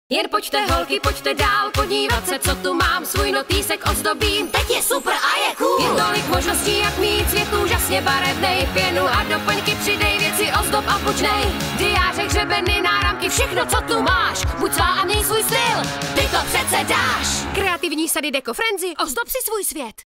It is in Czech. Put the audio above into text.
Jen pojďte holky, pojďte dál, podívat se, co tu mám, svůj notýsek ozdobím, teď je super a je cool. Je tolik možností, jak mít svět úžasně barevnej, pěnu a doplňky přidej, věci ozdob a bučnej. Diáře, hřebeny, náramky, všechno, co tu máš, buď svá a měj svůj styl, ty to přece dáš. Kreativní sady Deco Frenzy, ozdob si svůj svět.